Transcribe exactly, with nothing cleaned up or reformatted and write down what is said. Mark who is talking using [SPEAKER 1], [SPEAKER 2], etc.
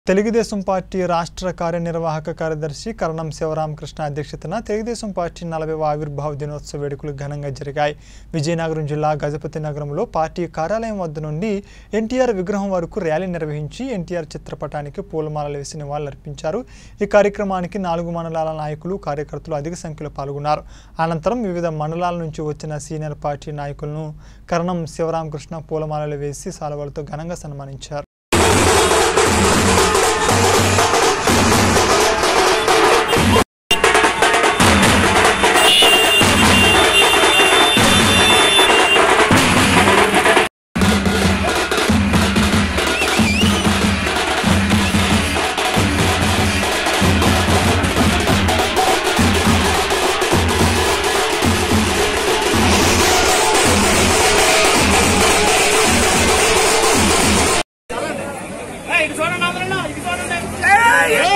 [SPEAKER 1] Telugu Desam party రాష్ట్ర కార్యనిర్వాహక కార్యదర్శి కరణం శివరామకృష్ణ అధ్యక్షతన తెలుగుదేశం పార్టీ నలభైవ ఆవిర్భావ దినోత్సవ వేడుకలు ఘనంగా జరిగాయి. విజయనగరం జిల్లా గజపతి నగరంలో పార్టీ కార్యాలయం వద్ద నుండి ఎన్టీఆర్ విగ్రహం వరకు ర్యాలీ నిర్వహించి ఎన్టీఆర్ చిత్రపటానికి పూలమాలలు వేసి నివాళులర్పించారు. ఈ కార్యక్రమానికి నాలుగు మండలాల నాయకులు కార్యకర్తలు అధిక సంఖ్యలో పాల్గొన్నారు. అనంతరం వివిధ మండలాల నుంచి వచ్చిన సీనియర్ పార్టీ నాయకులను కరణం శివరామకృష్ణ పూలమాలలు వేసి సాల్వాలతో ఘనంగా సన్మానించారు.
[SPEAKER 2] Hey!